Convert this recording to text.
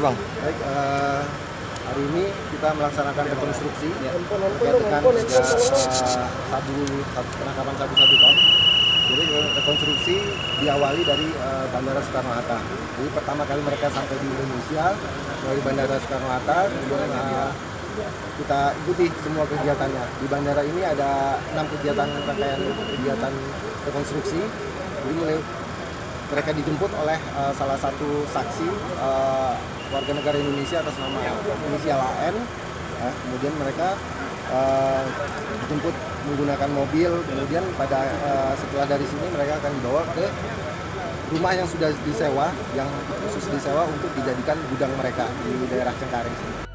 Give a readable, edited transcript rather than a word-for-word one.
Bang? Baik, hari ini kita melaksanakan rekonstruksi terkait dengan penangkapan sabu 1 ton. Jadi rekonstruksi diawali dari Bandara Soekarno-Hatta. Jadi pertama kali mereka sampai di Indonesia dari Bandara Soekarno-Hatta, kemudian kita ikuti semua kegiatannya. Di bandara ini ada 6 rangkaian kegiatan rekonstruksi. Jadi mulai mereka dijemput oleh salah satu saksi warga negara Indonesia atas nama inisial AN. Ya, kemudian mereka dijemput menggunakan mobil. Kemudian setelah dari sini mereka akan dibawa ke rumah yang sudah disewa, yang khusus disewa untuk dijadikan gudang mereka di daerah Cengkareng.